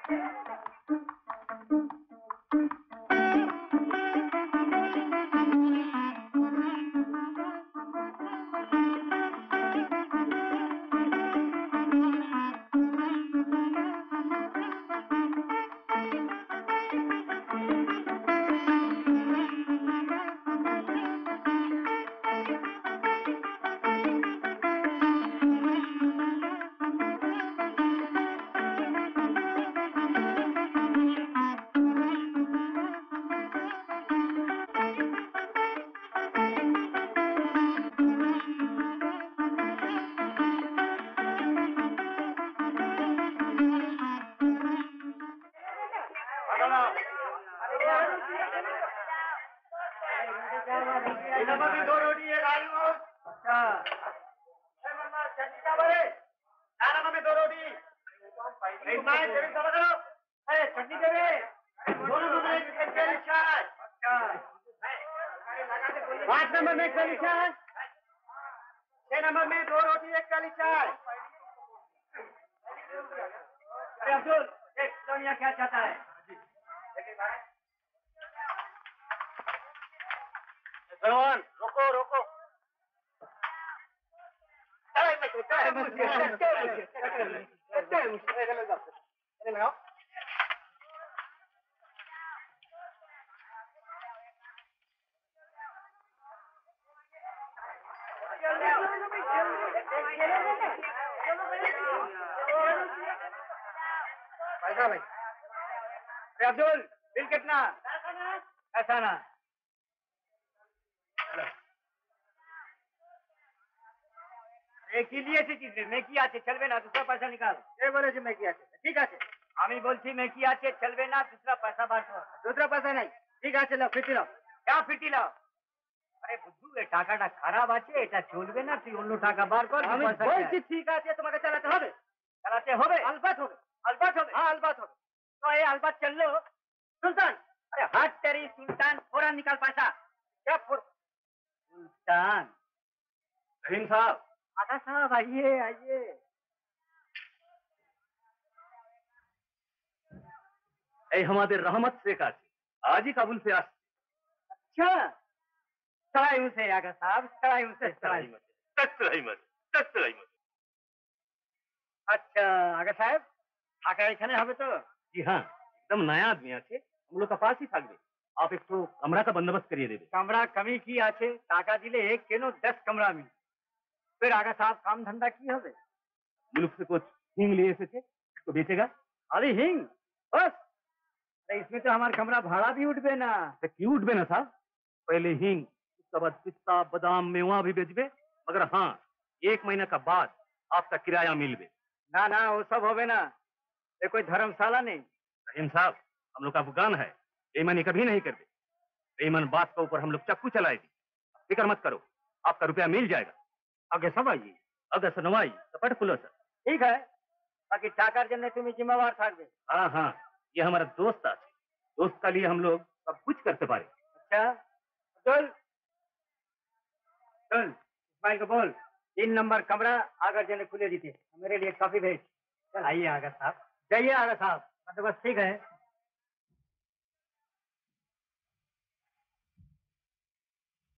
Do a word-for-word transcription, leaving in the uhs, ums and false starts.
Abdul bill कितना? ऐसा ना एक ही लिए चीज मैं की आछे चलबे ना दूसरा पैसा निकाल ये बोले जी मैं की आछे ठीक আছে আমি বলছি मैं की आछे चलबे ना दूसरा पैसा বার কর दूसरा पैसा नहीं ঠিক আছে লাও ফিটি লাও क्या ফিটি লাও আরে বুদ্ধু এ টাকাটা খারাপ আছে এটা চলবে না তুই অন্য টাকা বার কর আমি বলছি ঠিক আছে তোমাকে চালাতে হবে চালাতে হবে अलबत হবে अलबत হবে हां अलबत হবে तो ये अलबत चल लो सुल्तान अरे हट तेरी सुल्तान फौरन निकाल पैसा क्या फौर सुल्तान रहीम साहब आका साहब आइए आइए এই আমাদের রহমত শেখ আছে আজই কাবুল से আসছে अच्छा चढ़ाई उसे आका साहब चढ़ाई उसे चढ़ाई मत चढ़ाई मत चढ़ाई मत अच्छा आका साहब आका এখানে হবে তো जी हाँ एकदम नया आदमी আছে हम लोग का पास ही থাকবে आप एक तो कमरा का बंदोबस्त करिए देवे कमरा कमी की আছে টাকা দিলে एक কেন दस कमरा मिल फिर आका साहब काम धंधा की হবে मुल्क से कुछ हिंग लिए एसेছে तो बेचेगा अरे हिंग बस अरे इसमें तो हमारा कमरा भाड़ा भी उठबे ना तो क्यों उठबे ना साहब पहले हिंग उसके बाद पिस्ता बादाम मेवा भी बेचबे मगर हाँ एक महीना का बाद आपका किराया मिलबे ना ना वो सब होवे ना ये कोई धर्मशाला नहीं रहीम साहब हम लोग का अफगान है बेईमानी कभी नहीं करते बेईमान बात के ऊपर हम लोग चक्कू चलाएगी फिक्र मत करो आपका रुपया मिल जाएगा आगे सब आइए अगर सुनवाई तो पट खुलो सर ठीक है बाकी टाकार जन्ने तुम्हें जिम्मेवार थाकबे हाँ हाँ ये हमारा दोस्त है दोस्त का लिए हम लोग सब कुछ करते पारे अच्छा चल चल इस्माइल को बोल तीन नंबर कमरा आगर जने खुले दीजिए मेरे लिए काफी भेज चल आइए आगा साहब जाइए आगा साहब बंदोबस्त ठीक है